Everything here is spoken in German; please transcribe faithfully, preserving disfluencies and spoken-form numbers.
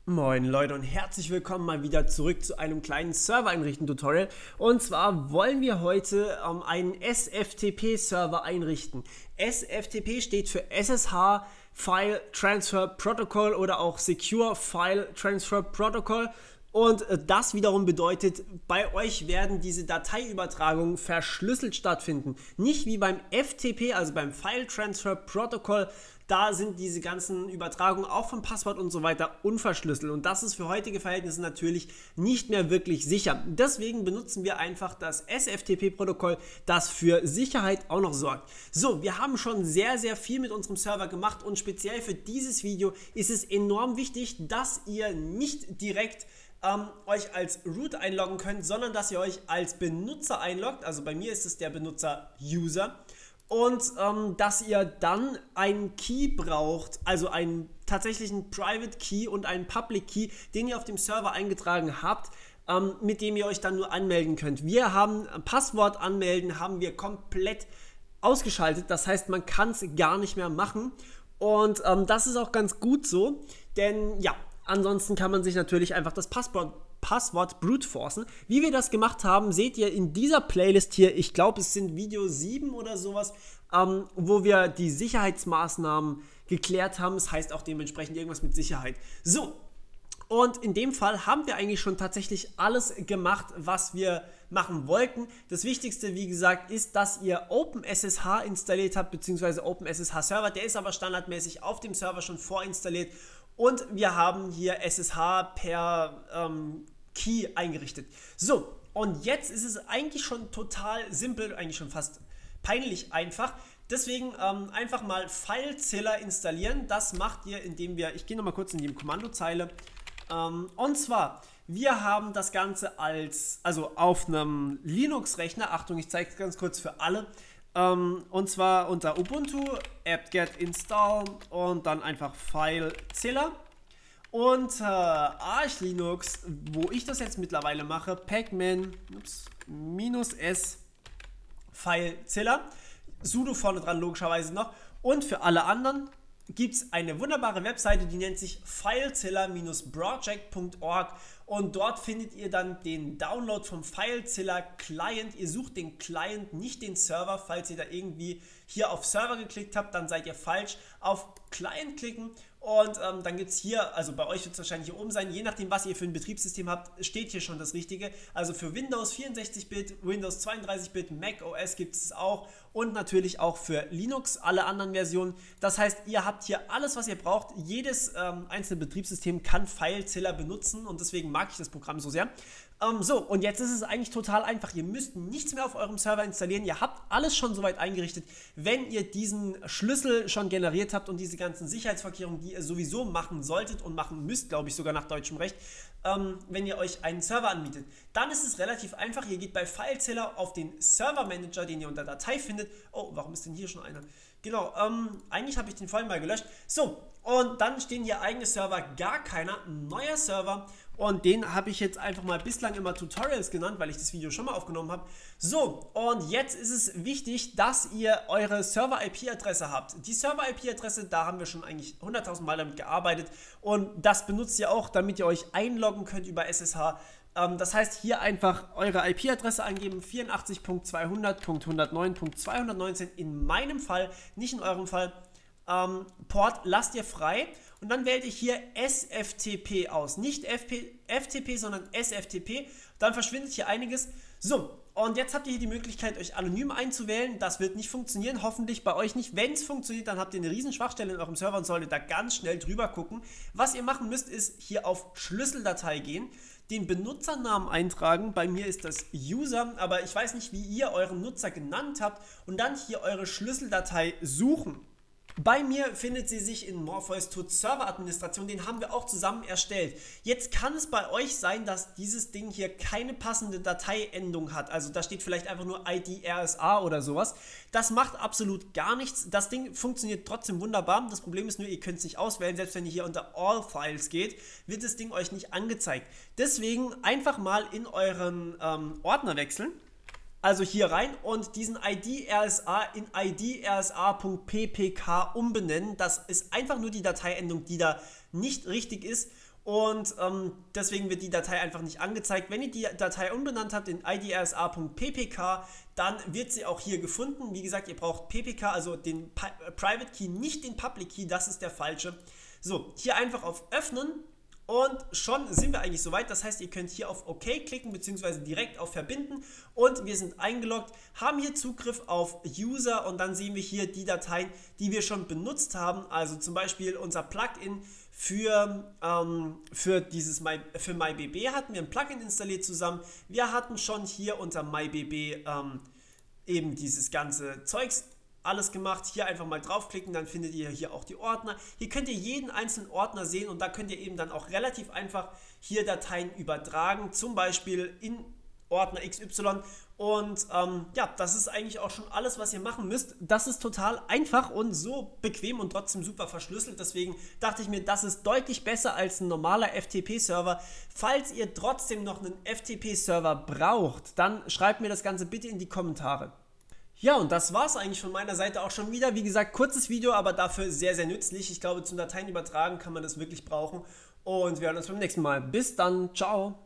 Moin Leute und herzlich willkommen mal wieder zurück zu einem kleinen Server-Einrichten-Tutorial. Und zwar wollen wir heute ähm, einen S F T P-Server einrichten. S F T P steht für S S H File Transfer Protocol oder auch Secure File Transfer Protocol. Und das wiederum bedeutet, bei euch werden diese Dateiübertragungen verschlüsselt stattfinden. Nicht wie beim F T P, also beim File Transfer Protocol. Da sind diese ganzen Übertragungen auch vom Passwort und so weiter unverschlüsselt. Und das ist für heutige Verhältnisse natürlich nicht mehr wirklich sicher. Deswegen benutzen wir einfach das S F T P-Protokoll, das für Sicherheit auch noch sorgt. So, wir haben schon sehr, sehr viel mit unserem Server gemacht und speziell für dieses Video ist es enorm wichtig, dass ihr nicht direkt Ähm, euch als Root einloggen könnt, sondern dass ihr euch als Benutzer einloggt, also bei mir ist es der Benutzer User, und ähm, dass ihr dann einen Key braucht, also einen tatsächlichen Private Key und einen Public Key, den ihr auf dem Server eingetragen habt, ähm, mit dem ihr euch dann nur anmelden könnt. Wir haben Passwort anmelden, haben wir komplett ausgeschaltet, das heißt, man kann es gar nicht mehr machen und ähm, das ist auch ganz gut so, denn ja, ansonsten kann man sich natürlich einfach das Passwort, Passwort brute forcen. Wie wir das gemacht haben, seht ihr in dieser Playlist hier. Ich glaube, es sind Video sieben oder sowas, ähm, wo wir die Sicherheitsmaßnahmen geklärt haben. Das heißt auch dementsprechend irgendwas mit Sicherheit. So, und in dem Fall haben wir eigentlich schon tatsächlich alles gemacht, was wir machen wollten. Das Wichtigste, wie gesagt, ist, dass ihr OpenSSH installiert habt, beziehungsweise OpenSSH Server. Der ist aber standardmäßig auf dem Server schon vorinstalliert. Und wir haben hier S S H per ähm, Key eingerichtet. So, und jetzt ist es eigentlich schon total simpel, eigentlich schon fast peinlich einfach. Deswegen ähm, einfach mal FileZilla installieren. Das macht ihr, indem wir, ich gehe nochmal kurz in die Kommandozeile. Ähm, und zwar, wir haben das Ganze als, also auf einem Linux-Rechner, Achtung, ich zeige es ganz kurz für alle, Um, und zwar unter Ubuntu, apt-get install und dann einfach FileZilla. Und äh, Arch Linux, wo ich das jetzt mittlerweile mache, pacman minus s FileZilla. Sudo vorne dran logischerweise noch. Und für alle anderen gibt es eine wunderbare Webseite, die nennt sich filezilla Bindestrich project Punkt org und dort findet ihr dann den Download vom FileZilla Client. Ihr sucht den Client, nicht den Server. Falls ihr da irgendwie hier auf Server geklickt habt, dann seid ihr falsch. Auf Client klicken und ähm, dann gibt es hier, also bei euch wird es wahrscheinlich hier oben sein, je nachdem was ihr für ein Betriebssystem habt, steht hier schon das Richtige. Also für Windows vierundsechzig Bit, Windows zweiunddreißig Bit, Mac O S gibt es auch und natürlich auch für Linux, alle anderen Versionen. Das heißt, ihr habt hier alles, was ihr braucht. Jedes ähm, einzelne Betriebssystem kann FileZilla benutzen und deswegen mag ich das Programm so sehr. Ähm, so, und jetzt ist es eigentlich total einfach. Ihr müsst nichts mehr auf eurem Server installieren. Ihr habt alles schon soweit eingerichtet. Wenn ihr diesen Schlüssel schon generiert habt und diese ganzen Sicherheitsvorkehrungen, die ihr sowieso machen solltet und machen müsst, glaube ich sogar nach deutschem Recht, ähm, wenn ihr euch einen Server anbietet, dann ist es relativ einfach. Ihr geht bei FileZilla auf den Server Manager, den ihr unter Datei findet. Oh, warum ist denn hier schon einer? Genau, ähm, eigentlich habe ich den vorhin mal gelöscht. So, und dann stehen hier eigene Server, gar keiner, neuer Server. Und den habe ich jetzt einfach mal bislang immer Tutorials genannt, weil ich das Video schon mal aufgenommen habe. So, und jetzt ist es wichtig, dass ihr eure Server-I P-Adresse habt. Die Server-I P-Adresse, da haben wir schon eigentlich hunderttausend Mal damit gearbeitet. Und das benutzt ihr auch, damit ihr euch einloggen könnt über S S H. Ähm, das heißt, hier einfach eure I P-Adresse eingeben, vierundachtzig Punkt zweihundert Punkt hundertneun Punkt zweihundertneunzehn in meinem Fall, nicht in eurem Fall. Ähm, Port lasst ihr frei und dann wählt ihr hier S F T P aus. Nicht F T P, sondern S F T P. Dann verschwindet hier einiges. So, und jetzt habt ihr hier die Möglichkeit, euch anonym einzuwählen. Das wird nicht funktionieren, hoffentlich bei euch nicht. Wenn es funktioniert, dann habt ihr eine riesen Schwachstelle in eurem Server und solltet da ganz schnell drüber gucken. Was ihr machen müsst, ist hier auf Schlüsseldatei gehen, den Benutzernamen eintragen. Bei mir ist das User, aber ich weiß nicht, wie ihr euren Nutzer genannt habt. Und dann hier eure Schlüsseldatei suchen. Bei mir findet sie sich in Morpheus Tut Server Administration, den haben wir auch zusammen erstellt. Jetzt kann es bei euch sein, dass dieses Ding hier keine passende Dateiendung hat. Also da steht vielleicht einfach nur I D R S A oder sowas. Das macht absolut gar nichts. Das Ding funktioniert trotzdem wunderbar. Das Problem ist nur, ihr könnt es nicht auswählen. Selbst wenn ihr hier unter All Files geht, wird das Ding euch nicht angezeigt. Deswegen einfach mal in euren ähm, Ordner wechseln. Also hier rein und diesen I D R S A in I D R S A Punkt P P K umbenennen. Das ist einfach nur die Dateiendung, die da nicht richtig ist. und ähm, deswegen wird die Datei einfach nicht angezeigt. Wenn ihr die Datei umbenannt habt in I D R S A Punkt P P K, dann wird sie auch hier gefunden. Wie gesagt, ihr braucht P P K, also den Private Key, nicht den Public Key, das ist der falsche. So, hier einfach auf Öffnen. Und schon sind wir eigentlich soweit, das heißt, ihr könnt hier auf OK klicken, beziehungsweise direkt auf Verbinden und wir sind eingeloggt, haben hier Zugriff auf User und dann sehen wir hier die Dateien, die wir schon benutzt haben, also zum Beispiel unser Plugin für, ähm, für dieses My, für MyBB hatten wir ein Plugin installiert zusammen, wir hatten schon hier unter MyBB ähm, eben dieses ganze Zeugs alles gemacht, hier einfach mal draufklicken, dann findet ihr hier auch die Ordner. Hier könnt ihr jeden einzelnen Ordner sehen und da könnt ihr eben dann auch relativ einfach hier Dateien übertragen, zum Beispiel in Ordner X Y und ähm, ja, das ist eigentlich auch schon alles, was ihr machen müsst. Das ist total einfach und so bequem und trotzdem super verschlüsselt, deswegen dachte ich mir, das ist deutlich besser als ein normaler F T P-Server. Falls ihr trotzdem noch einen F T P-Server braucht, dann schreibt mir das Ganze bitte in die Kommentare. Ja, und das war es eigentlich von meiner Seite auch schon wieder. Wie gesagt, kurzes Video, aber dafür sehr, sehr nützlich. Ich glaube, zum Dateien übertragen kann man das wirklich brauchen. Und wir hören uns beim nächsten Mal. Bis dann. Ciao.